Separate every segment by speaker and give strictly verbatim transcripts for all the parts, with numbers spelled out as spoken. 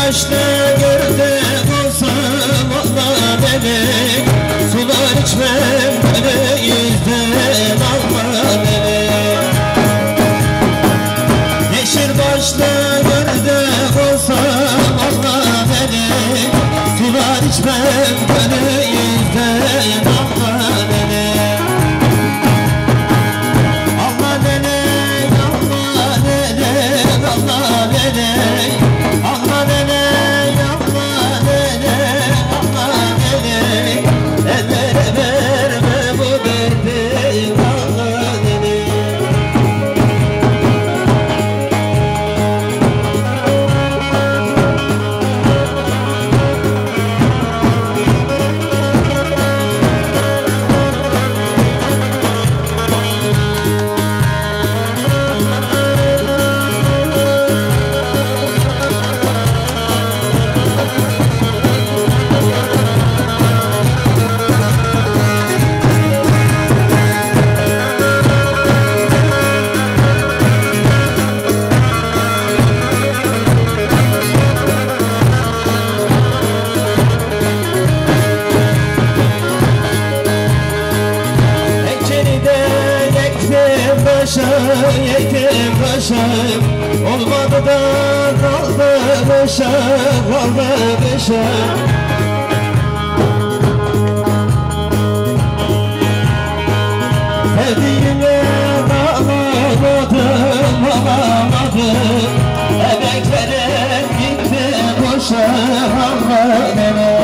Speaker 1: başta gördüm olsam Allah beni, sular içmem böyle yüzden alma beni. Yeşil başta gördüm olsam Allah beni, sular içmem böyle yüzden alma beni. Allah beni, Allah beni, Allah beni. Yetim başım olmadı da kaldı başım, kaldı başım. Sevdiğime alamadım, alamadım. Emeklerim gitti boşa, Allah beni.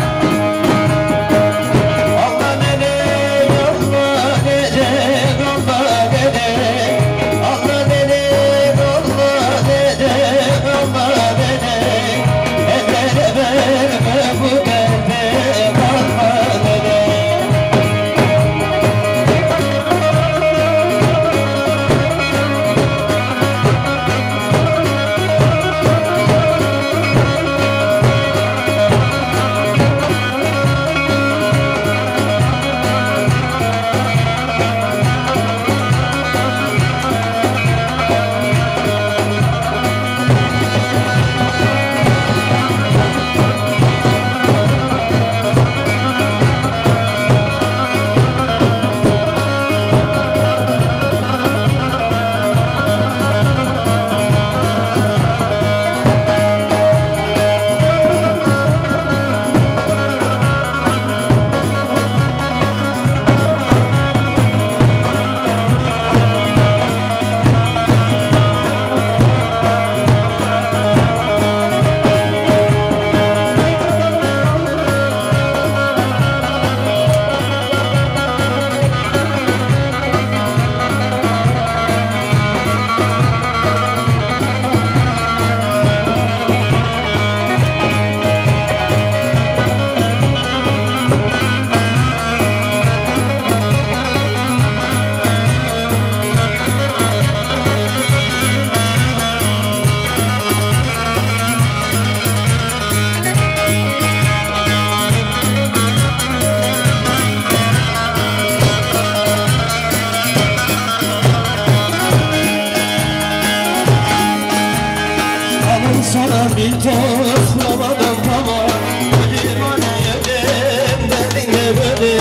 Speaker 1: Sana bir toz bulamadım ama ölüm ana yedim derdinle böyle.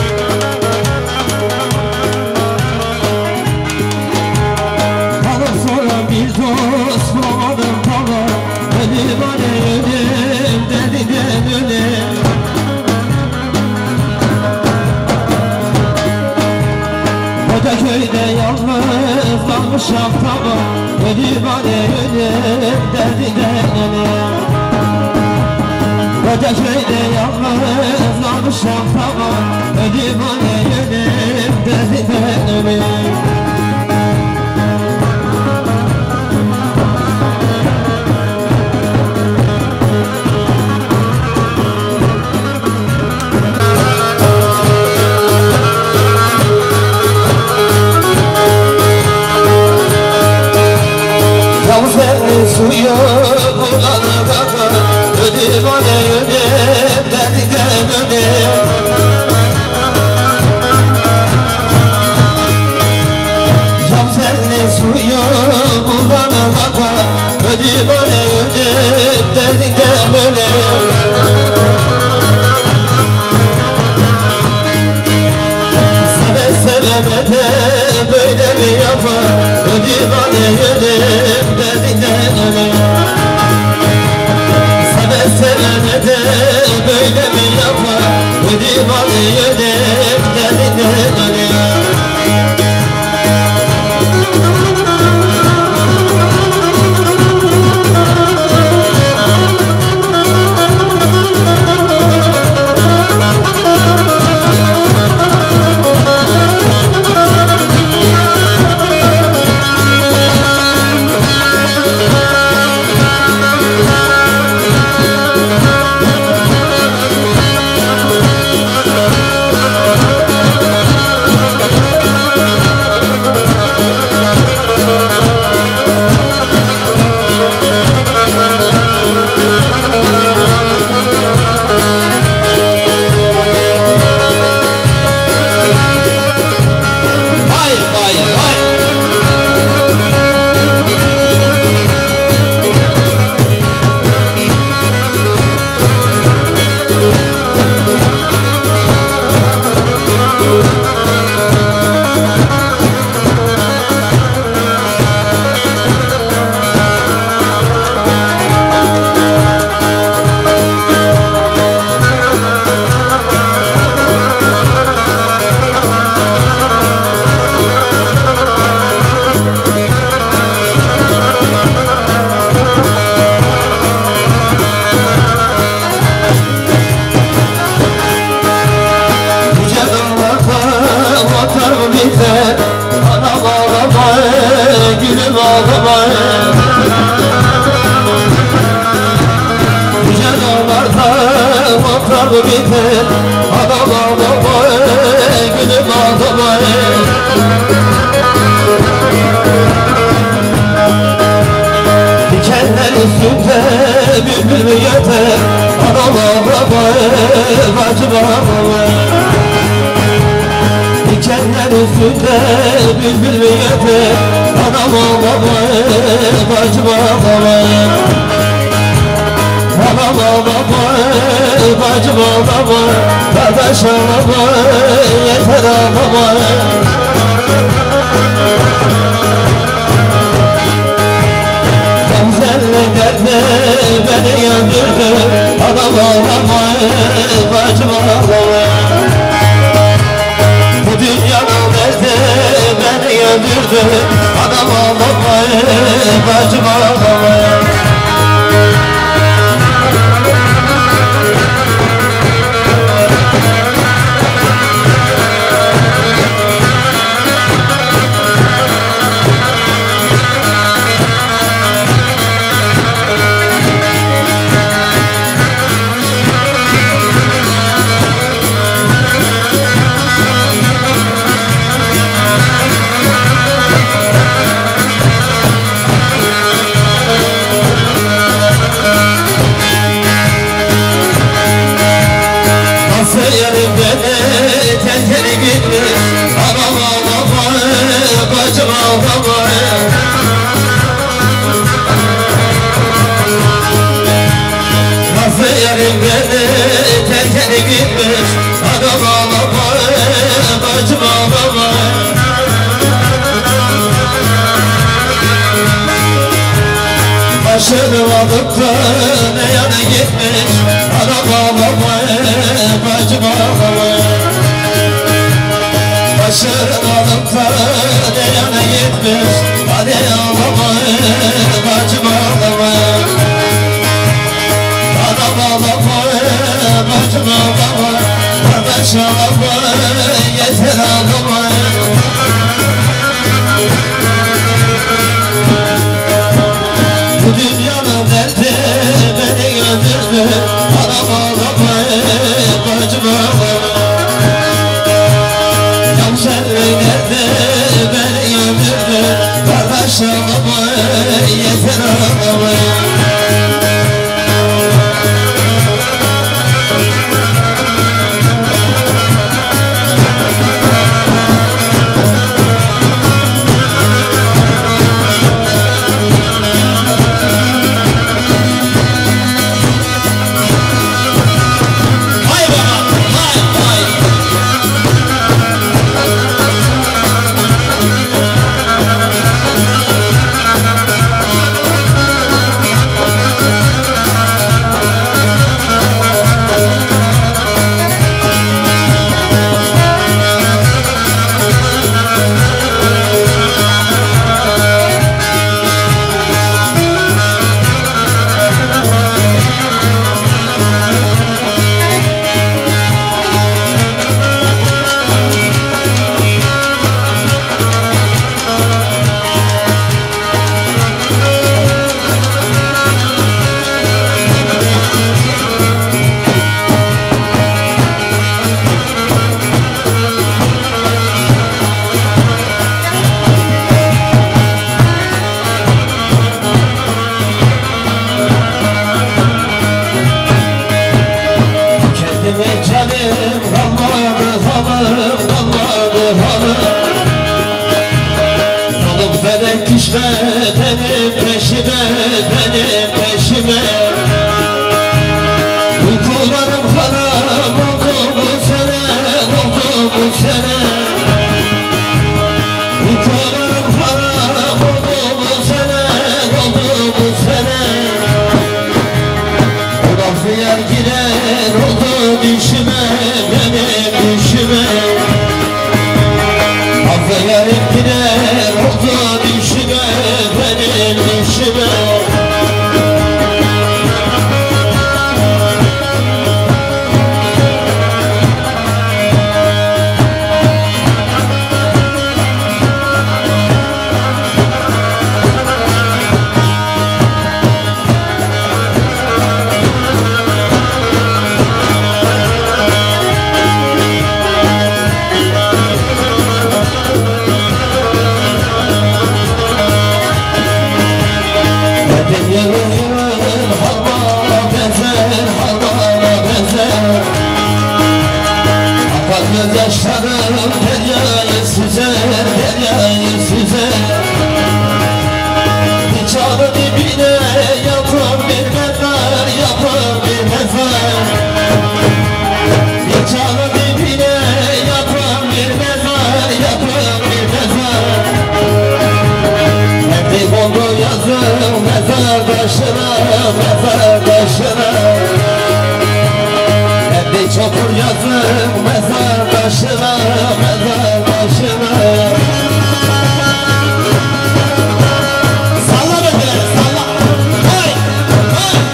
Speaker 1: Kalıp sonra bir toz bulamadım ama ölüm ana yedim derdinle böyle. Koca köyde yalnız kalmışam tamam, ölüm ana yedim derdinden ölüm. Koca köyde yalnız kalmışam tamam, ölüm ana yedim derdinden ölüm. Suyu kullanı kaka, ölüm ana ölüm derdinden ölüm. Cam senli suyu kullanı kaka, ölüm ana ölüm derdinden ölüm. yapar Divane gönül derdinden ölüyor Seven sevene de böyle mi yapar Divane gönül derdinden ölüyor Anam ağlama, gülüm ağlama Yüce dağlarda otar mı biter Anam ağlama, gülüm ağlama Dikenler üstünde bülbül mü yeter Anam ağlama, bacım ağlama Dikenler üstünde bülbül mü yeter Anam ağlama, bacım ağlama Anam ağlama, bacım ağlama Kardeş ağlama, yeter ağlama Gamzenle dertle beni öldürdü Anam ağlama, bacım ağlama Bu dünyanın derdi beni öldürdü Anam ağlama, bacım ağlama Yerim beni terkeni gitmiş Anam ağlama, bacım ağlama Nasıl yerim beni terkeni gitmiş Anam ağlama, bacım ağlama Başını alıp da ne yana gitmiş Anam ağlama, bacım ağlama Başını alıp da ne yana gitmiş Hadi ağlama, bacım ağlama Anam ağlama, bacım ağlama Kardeş ağlama, yeter ağlama Bu dünyanın derdi beni öldürdü Anam ağlama, bacım ağlama Gamzenle derdi beni öldürdü Kardeş ağlama, yeter ağlama düşme benim peşime, benim peşime. Uykularım haram oldu bu sene, oldu bu sene. Uykularım haram oldu bu sene, oldu bu sene. Laf yer girer oldu düşüme, benim düşüme. Laf yerim girer oldu düşüme, benim düşüme. Gözyaşlarım deryayı süzer, deryayı süzer. Bir çalı dibine yapar bir mezar, yapar bir mezar. Bir çalı dibine yapar bir mezar, yapar bir mezar. Hep oldu yazım mezar taşına, mezar taşına. Çopur yazım mezar taşına, mezar taşına. Salla bebeler, salla. Hey, hey.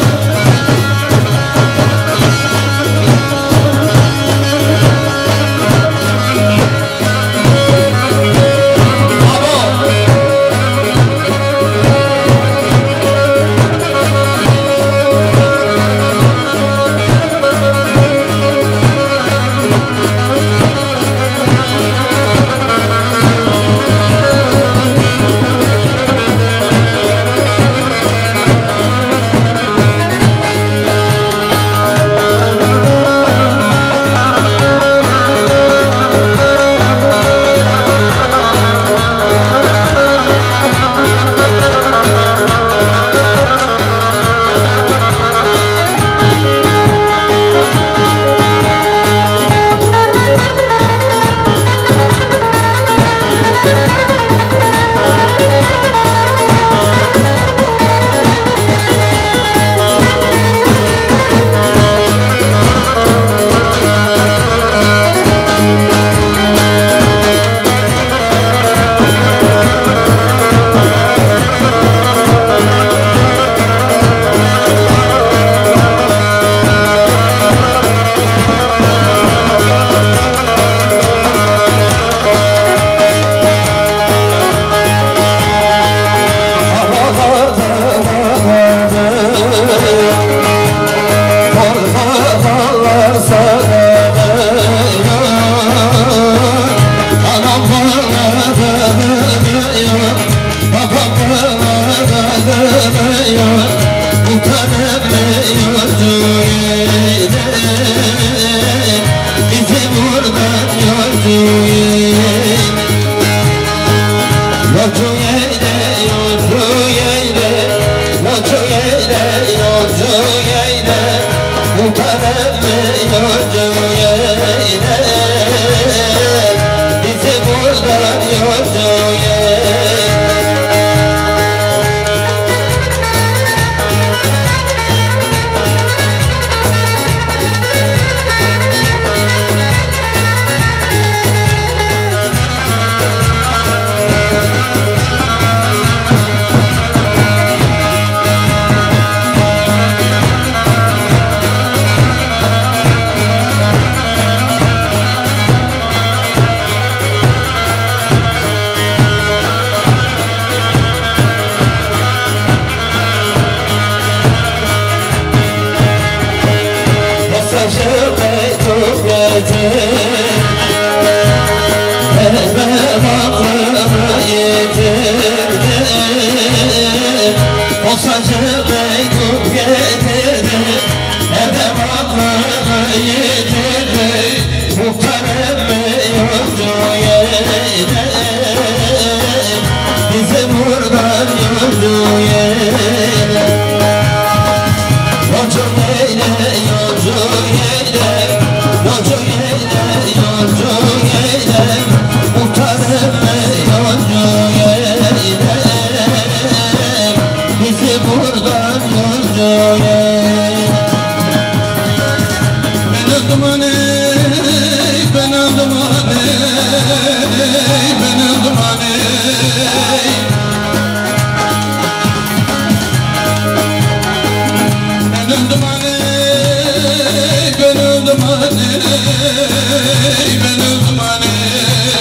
Speaker 2: Bizim
Speaker 1: buradan yolcu eyle Yolcu eyle, yolcu eyle Yolcu eyle, yolcu eyle Muhtarım yolcu eyle Bizi buradan yolcu eyle Ben öldüm aney, ben öldüm aney Ben öldüm aney Ben öldüm aney, ben öldüm aney Ben öldüm aney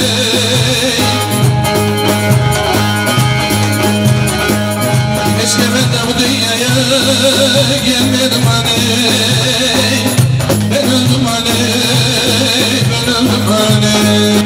Speaker 1: Keşke ben de bu dünyaya gelmedim aney Ben öldüm aney, ben öldüm aney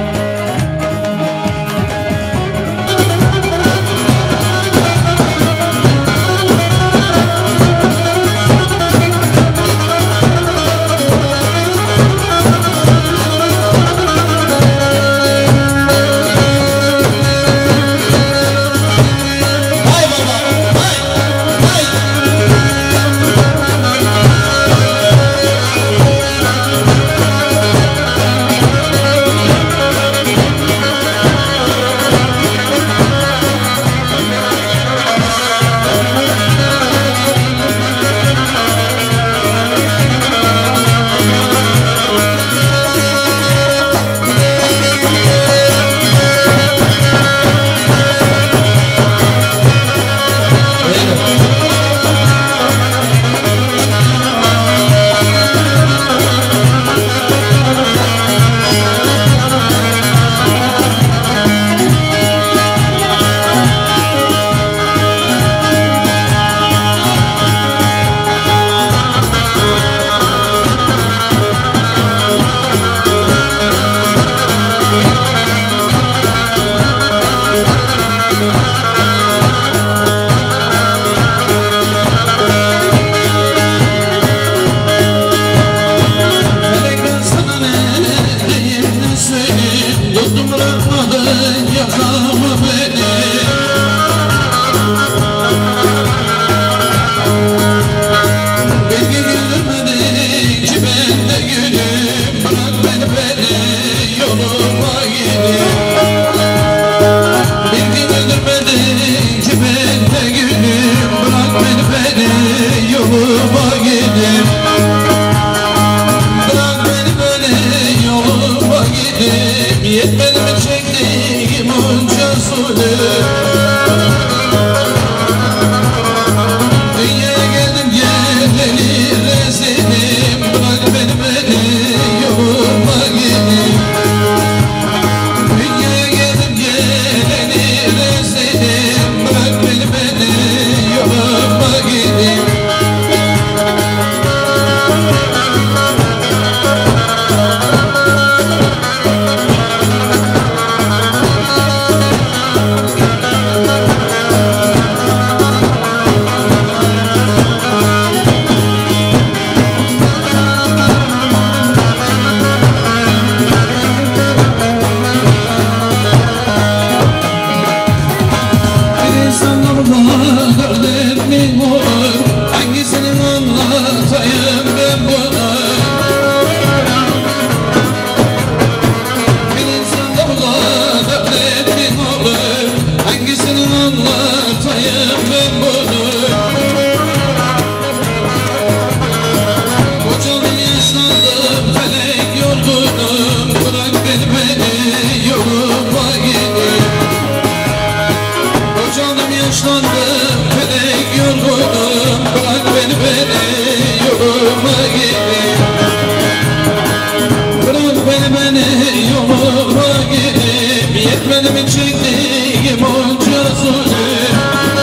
Speaker 2: Yetmedi mi çektiğim onca zulüm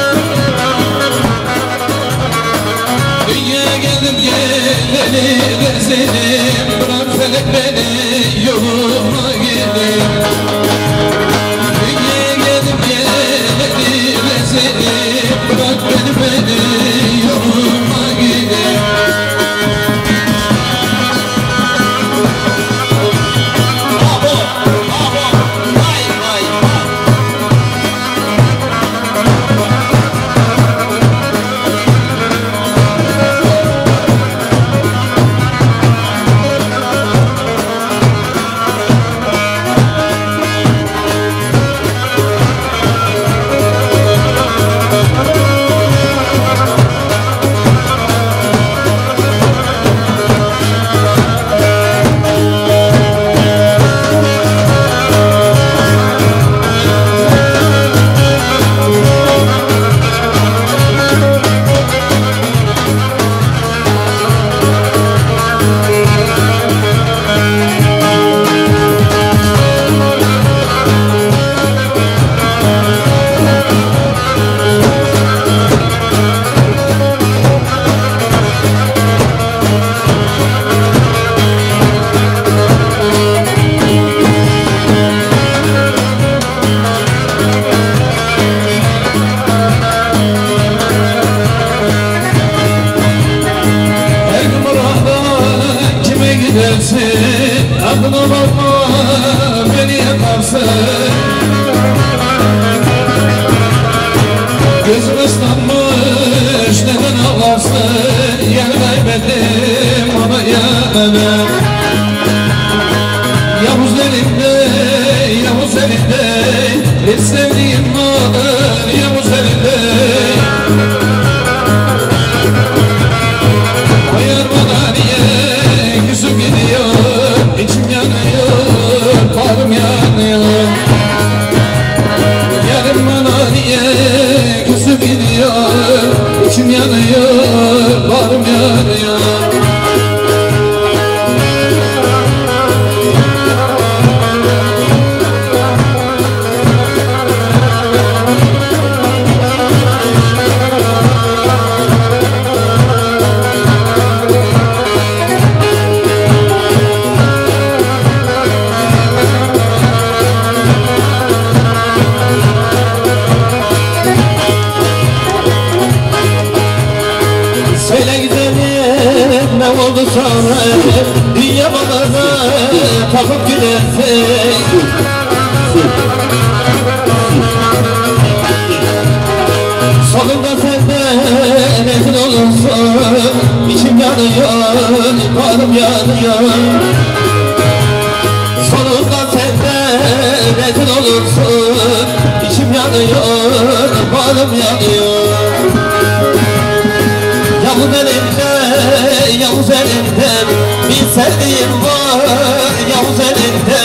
Speaker 2: Dünya geldim geleli rezzelim Bırak felek beni yoluma gidin Dünya geldim geleli rezzelim Bırak beni beni yoluma gidin
Speaker 1: Bravo, bravo, vay vay.
Speaker 2: sevdiğim alır Yavuz elinde O yar bana niye küsüp gidiyor İçim yanıyor, bağrım yanıyor Yarım bana niye küsüp gidiyor İçim yanıyor, bağrım yanıyor
Speaker 1: Söyle gidelim ne oldu sonra Dünya balına takıp gidersek Sonunda sen de rezil olursun İçim yanıyor, bağrım yanıyor Sonunda sen de rezil olursun İçim yanıyor, bağrım yanıyor Yavuz elinde, Yavuz elinde Bir sevdiğim var Yavuz elinde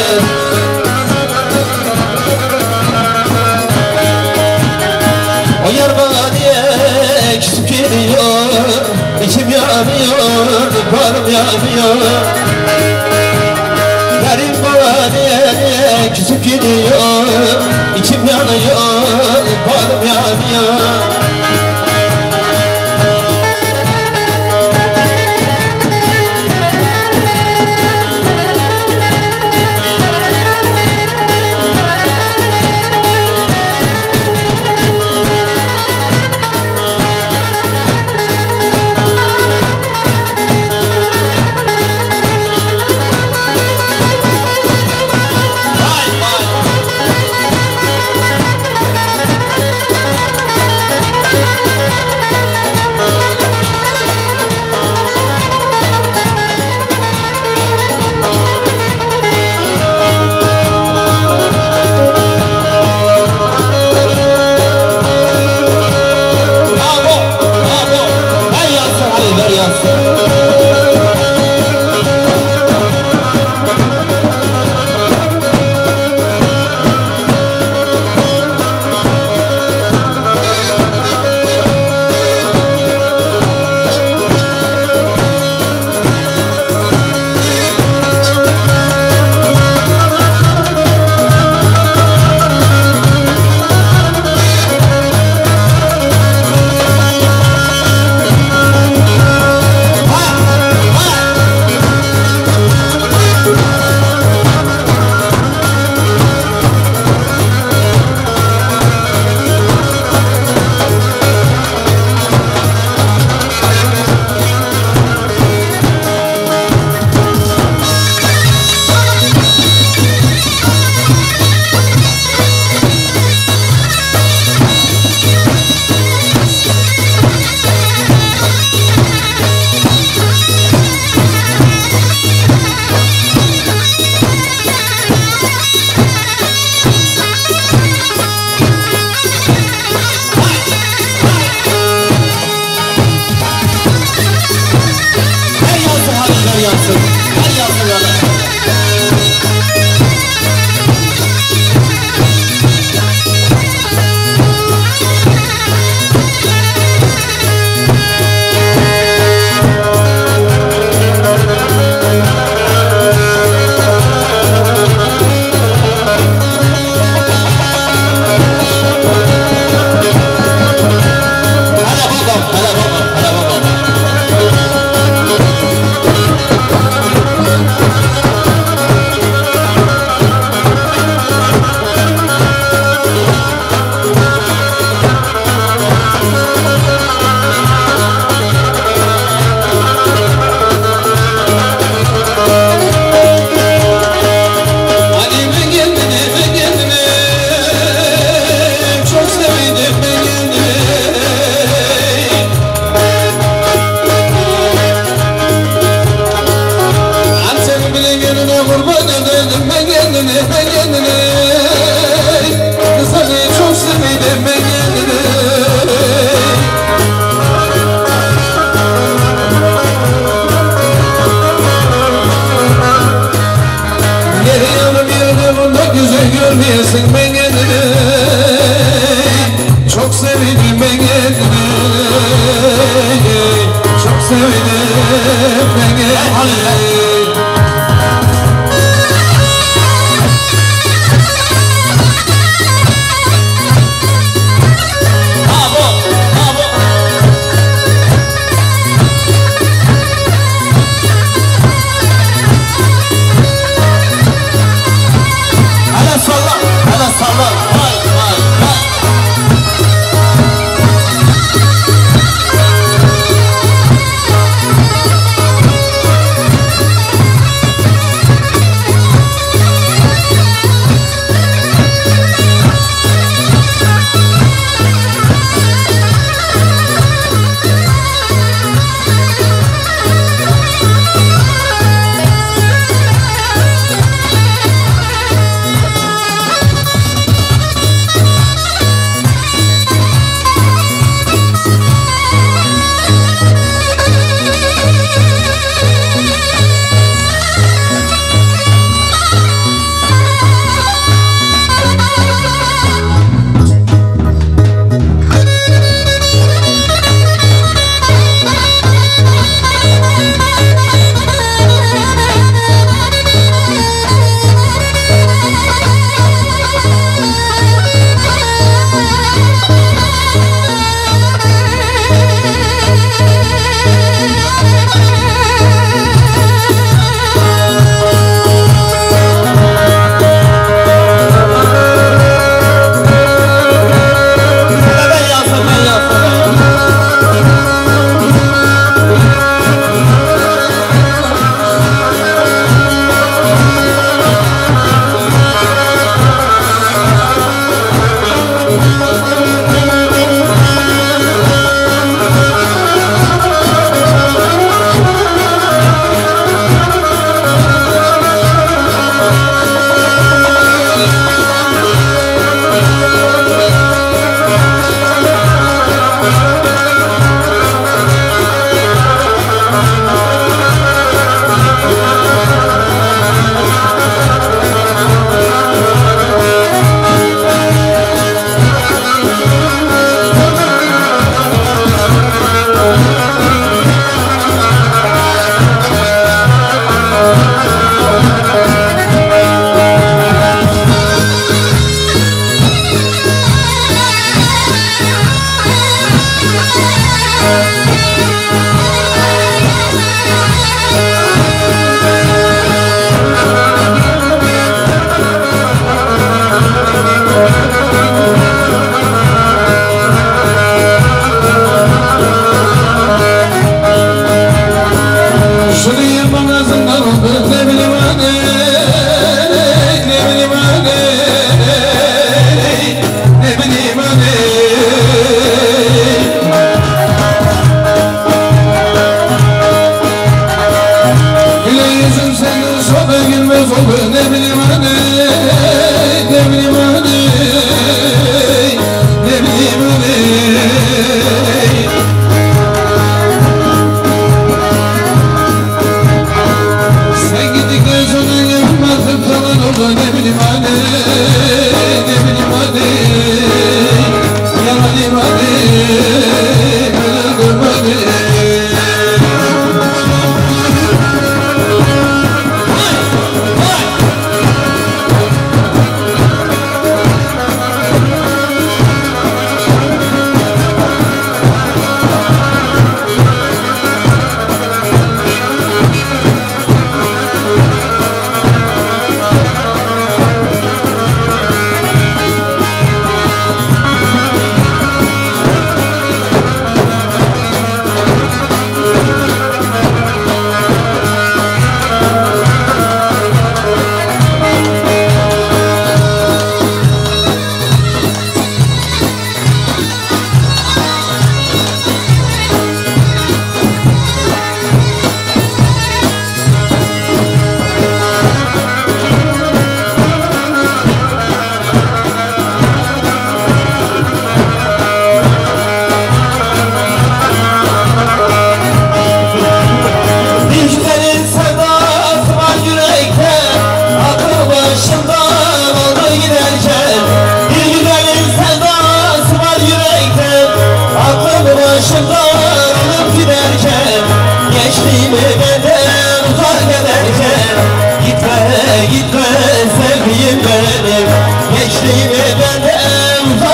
Speaker 1: O yar bana niye küsüp gidiyor İçim yanıyor, bağrım yanıyor Yarim bana niye küsüp gidiyor İçim yanıyor, bağrım yanıyor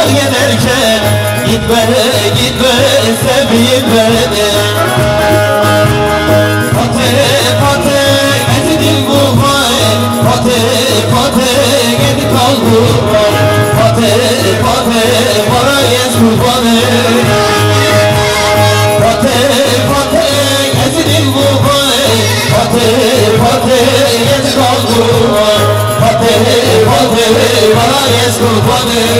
Speaker 1: giderken gitme gitme seveyim beni. Fatih Fatih ezdim bu hay, Fatih Fatih gidi kaldı var. Fatih Fatih bana gez kurbanı. Fatih Fatih ezdim bu hay, Fatih Fatih gidi kaldı var. Fatih Fatih bana gez kurbanı.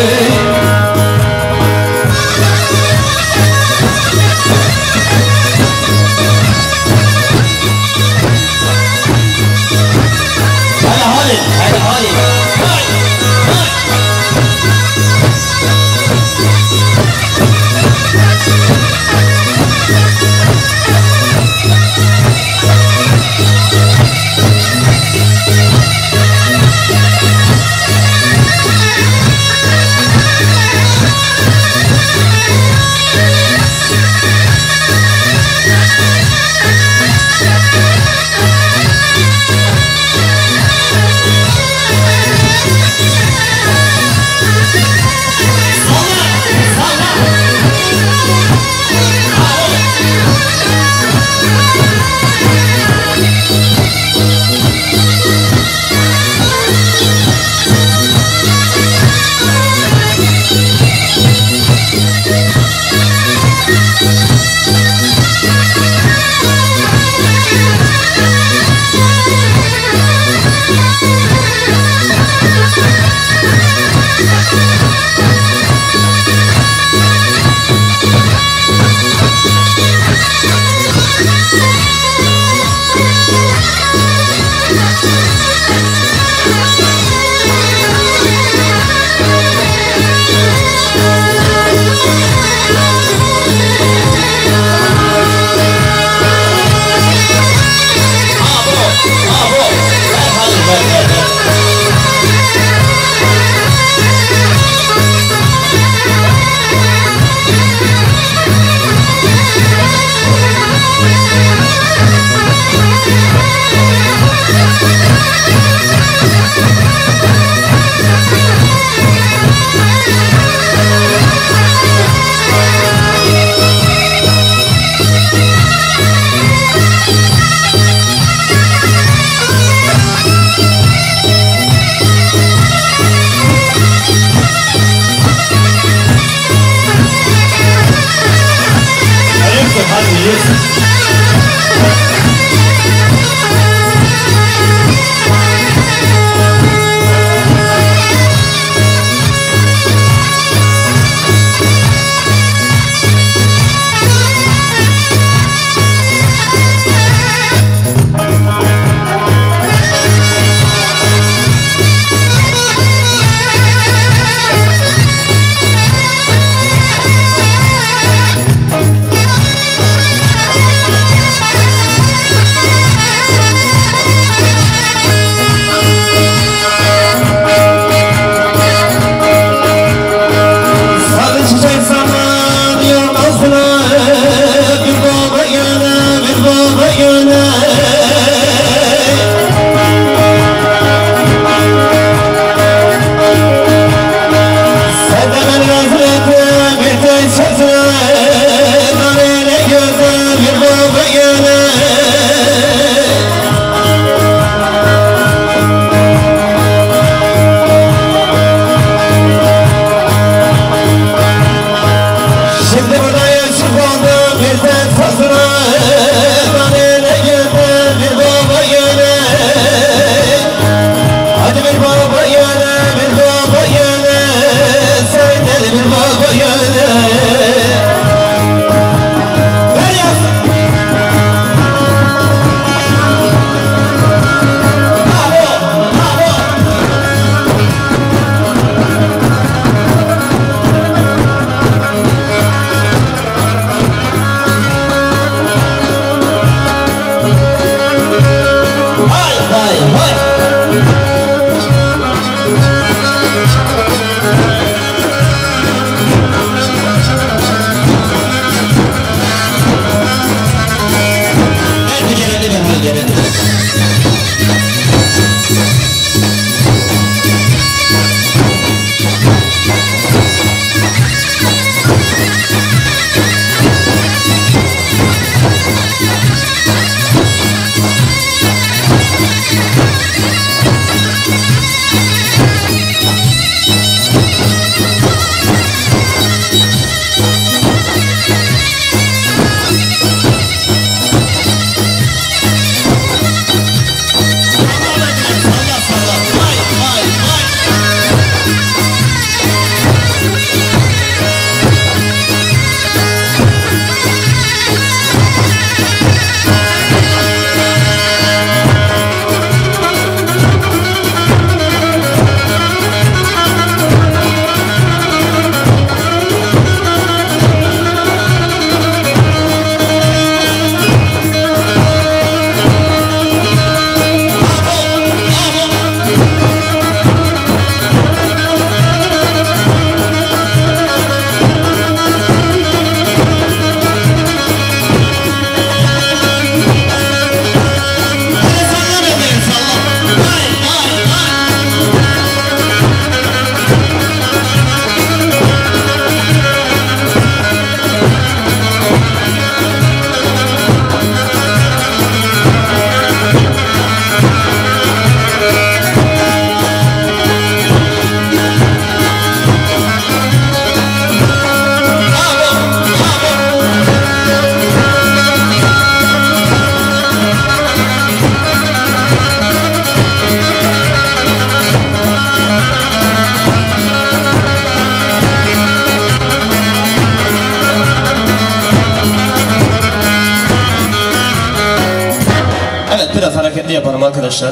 Speaker 1: hareketli yapalım arkadaşlar.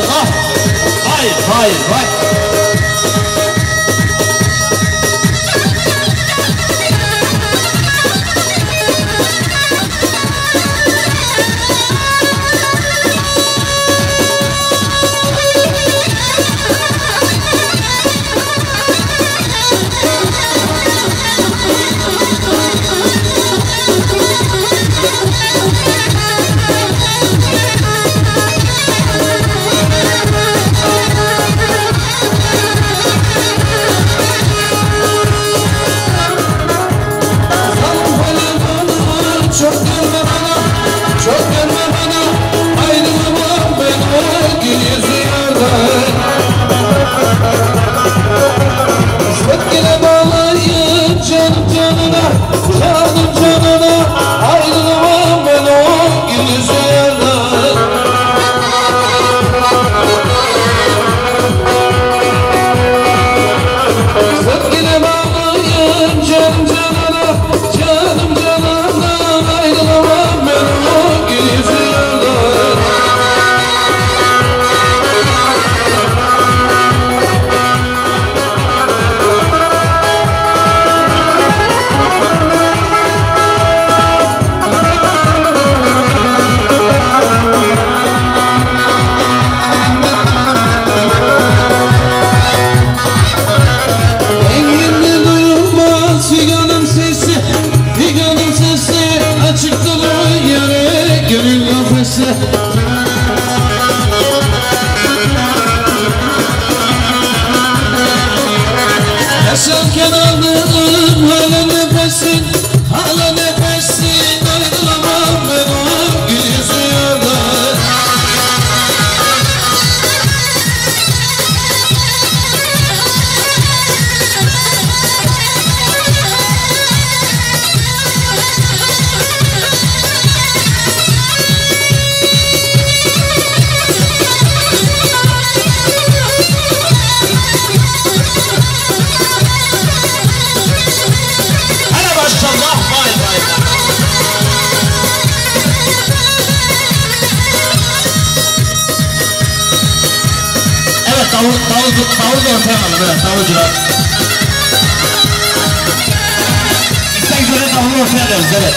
Speaker 1: maşallah. Hayır, hayır, hayır.
Speaker 2: Yaşarken aldığım hala nefesin, hala nefesin. Ayrılamam ben o gül yüzü yardan.
Speaker 1: Davul, davul, davul da ortaya alın böyle, davulcular. İstek üzere davulu ortaya alıyoruz, evet.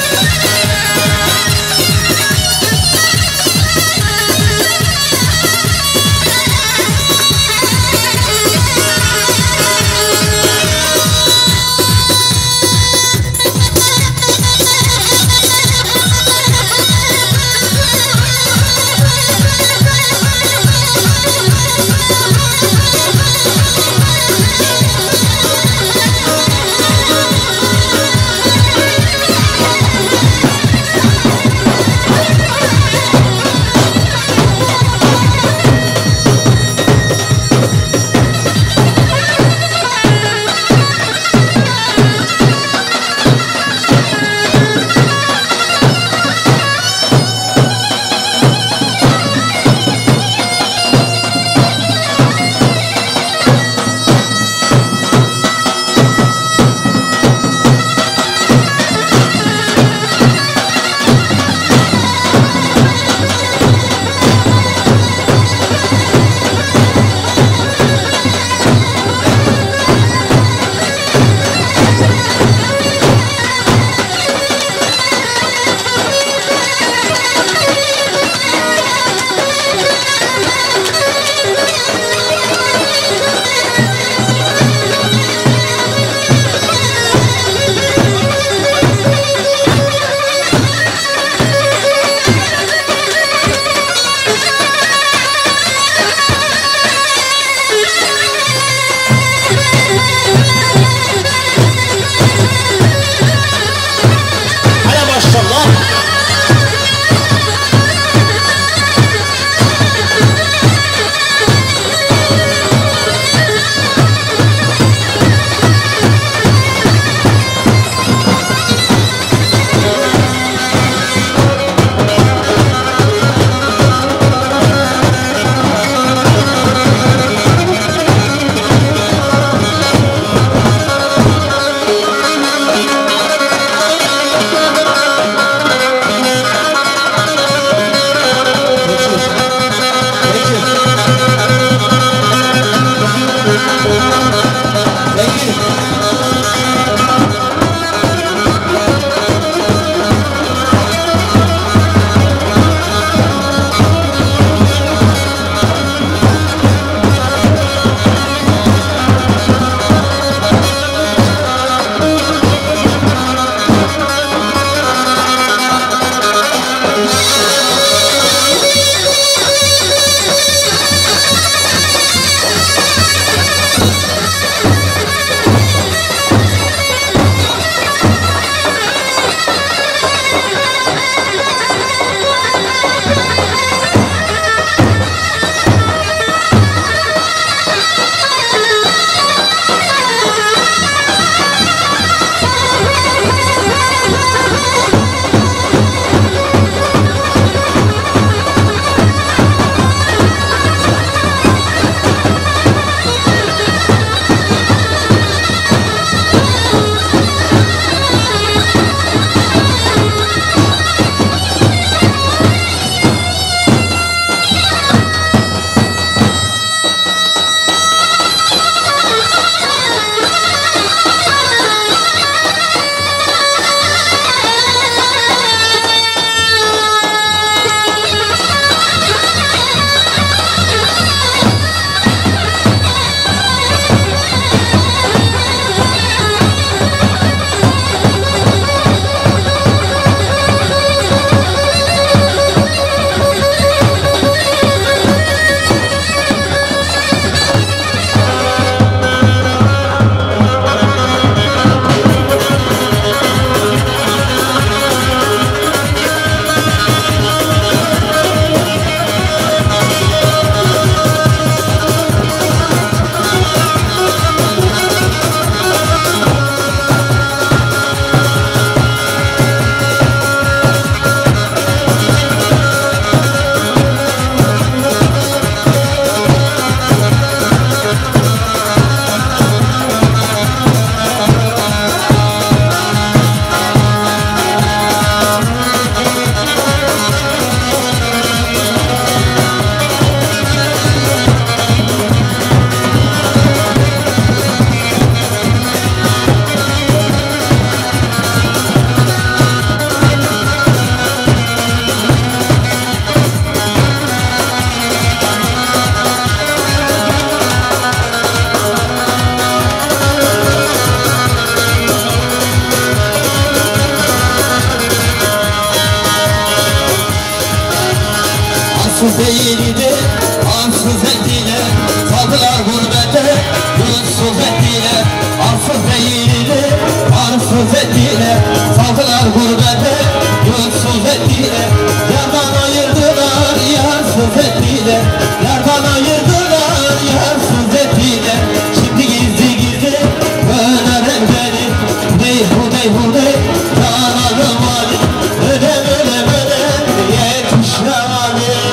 Speaker 1: arsız değildi, arsız ettiler, saldılar gurbete, yüzsüz ettiler, arsız değildi, arsız ettiler, saldılar gurbete, yüzsüz ettiler, yardan ayırdılar, yarsız ettiler, yardan ayırdılar, yarsız ettiler, şimdi gizli gizli önerim beni, dey hudey hudey, cananım Ali, ödem ödem ödem, yetişemedi.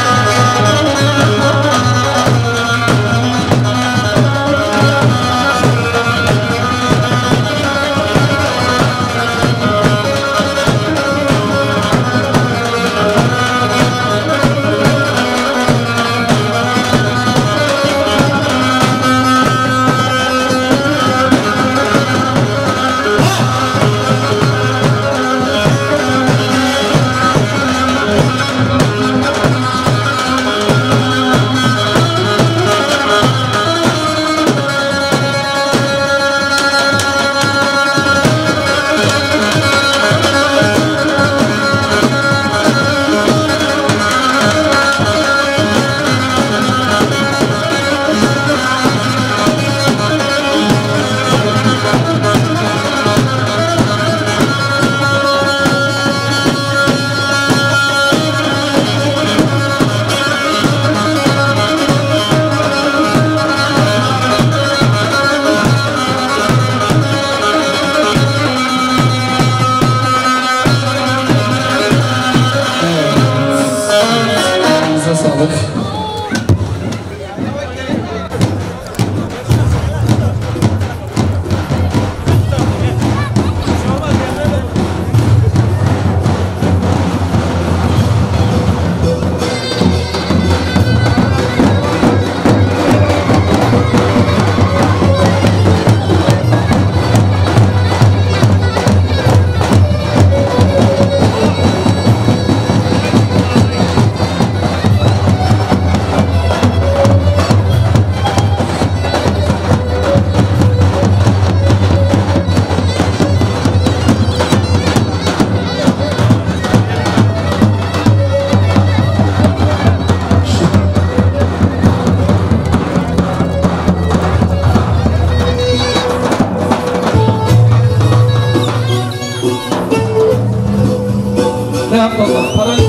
Speaker 2: Ne yapalım? Parayı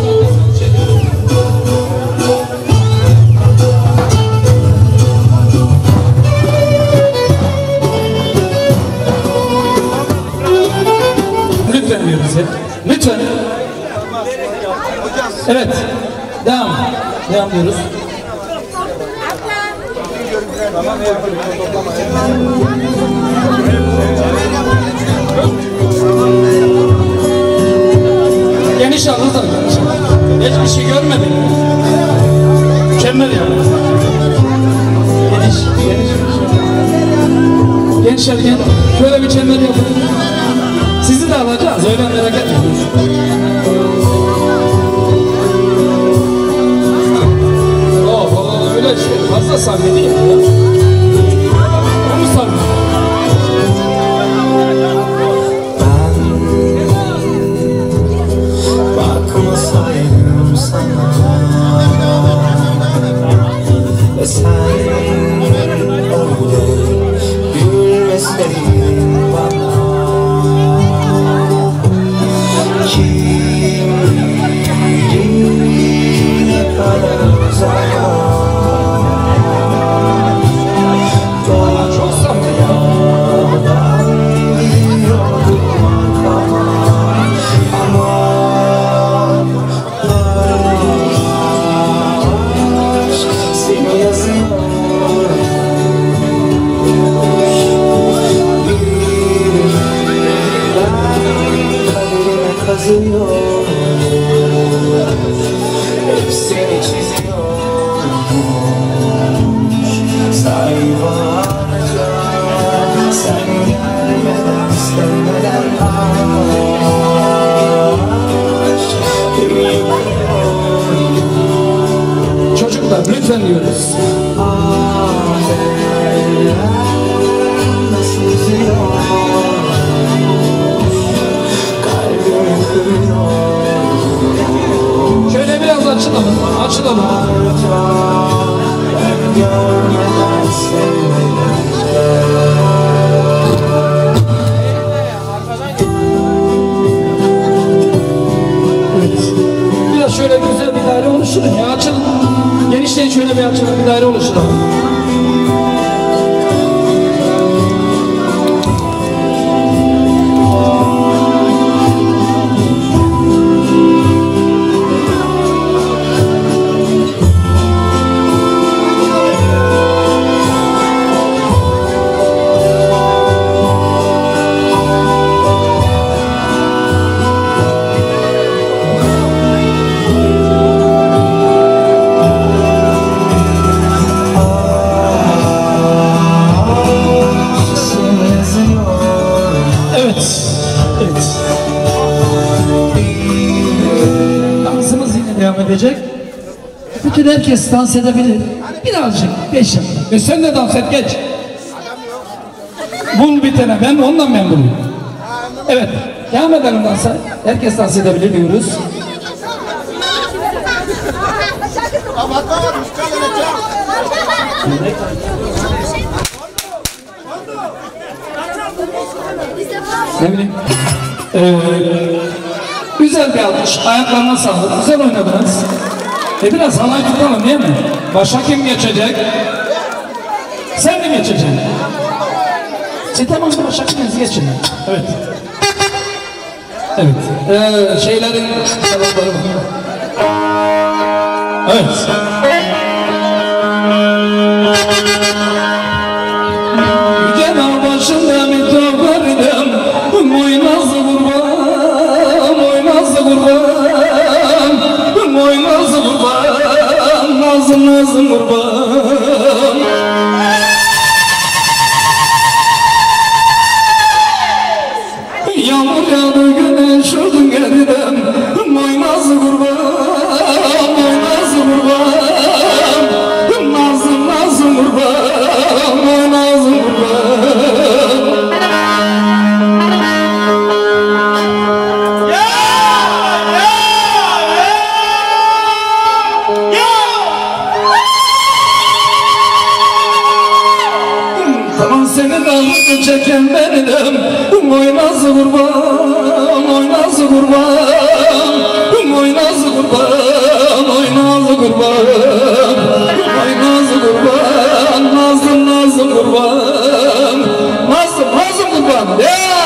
Speaker 2: lütfen diyoruz ya. Lütfen. Evet. Devam. Devam diyoruz. Geniş alın da geniş alın. Hiçbir şey görmedim. Mükemmel yani. Geniş, geniş. Gençler gel. Şöyle bir çember yapın. Sizi de alacağız. Öyle merak etmeyin. Oh, öyle şey. Fazla samimi değil. Onu samimi.
Speaker 3: Bakmasaydım sana ve sen öyle gülmeseydin bana, kim bilir ne kadar uzak
Speaker 2: Çok samimi ya.
Speaker 3: hepsini çiziyor sayfalarca, sen gelmeden sevmeden aşk yürüyor.
Speaker 2: Çocuklar lütfen diyoruz.
Speaker 3: Nasıl üzüyor, kalbimi kırıyor.
Speaker 2: Şöyle biraz açılalım, açılalım.
Speaker 3: görmeden sevmeden
Speaker 2: Evet. Biraz şöyle güzel bir daire oluşturun ya, açılın. Genişleyin, şöyle bir açılın, bir daire oluşturalım. Edecek. Bütün herkes dans edebilir. Birazcık, beş dakika. Ve sen de dans et, geç. Bul bitene, ben ondan memnunum. Evet, devam edelim dansa. Herkes dans edebilir diyoruz. Ne bileyim. Ee, güzel bir alkış, ayaklarına sağlık, güzel oynadınız. E biraz halay tutalım değil mi? Başa kim geçecek? Sen mi geçeceksin? E tamam, başa ikiniz geçin. Evet. Evet. Ee, şeylerin salonları var. Evet. Yüce dağ başında bir topardım, boynazlı kurban, boynazlı kurban, boynazlı kurban, nazlı nazlı kurban. Yağmur yağdı, güneş oldu geriden, boynazlı kurban, boynazlı kurban, nazlı nazlı kurban, boynazlı kurban. Tamam, seni dalga çeken benim, boynazlı kurban, boynazlı kurban, boynazlı kurban, boynazlı kurban, boynazlı kurban, nazlı nazlı kurban, nazlı nazlı kurban. Yeah!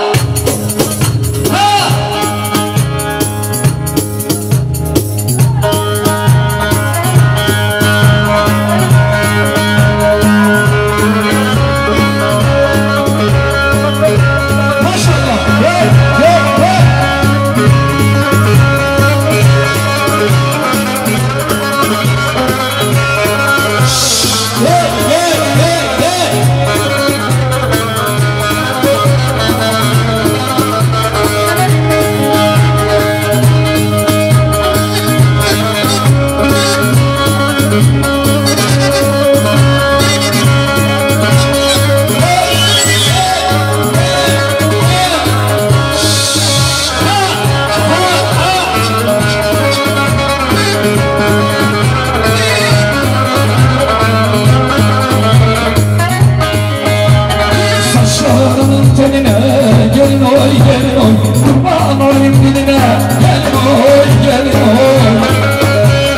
Speaker 2: Gelin oy, gelin oy, kurban olayım diline. Gelin oy, gelin oy.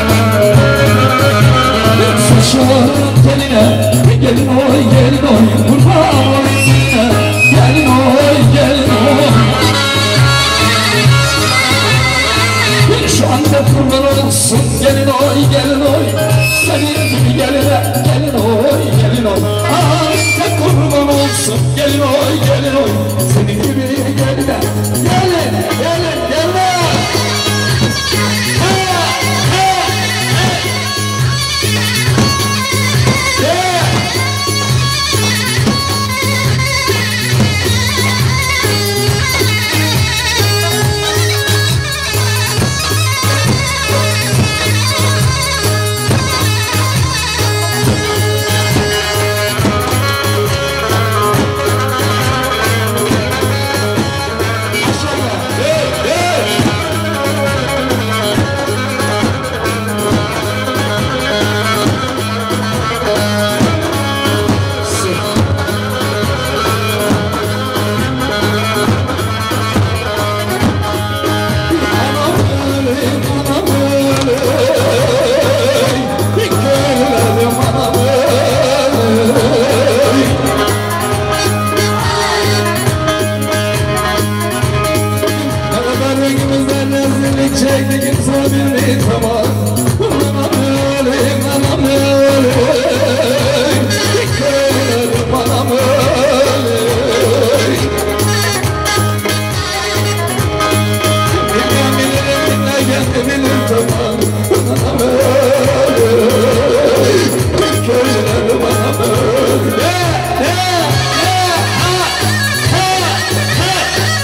Speaker 2: Saçların teline, gelin oy, gelin oy,